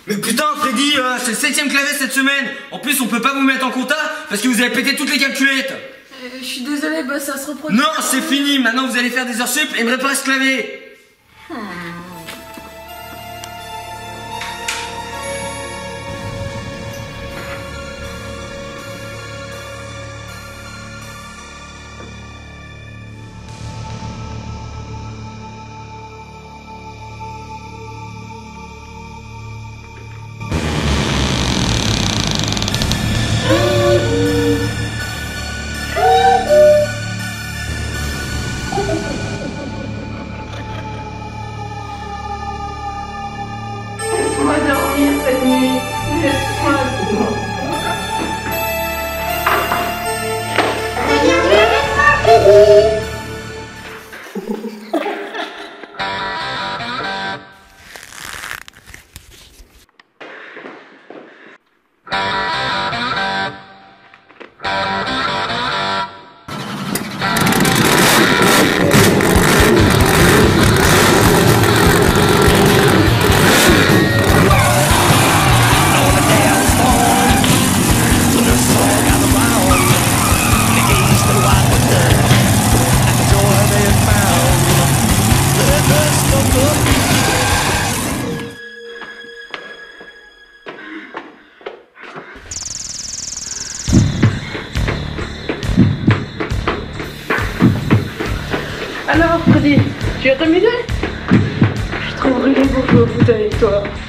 Mais putain Freddy, c'est le 7ème clavier cette semaine. En plus on peut pas vous mettre en compta parce que vous avez pété toutes les calculettes. Je suis désolée, bah ça se reproduit. Non, c'est fini, maintenant vous allez faire des heures sup et me réparer ce clavier. Laisse-moi dormir cette nuit. Laisse-moi dormir. Alors, Freddy, tu vas t'amuser? Je suis trop brûlée pour jouer au foot avec toi.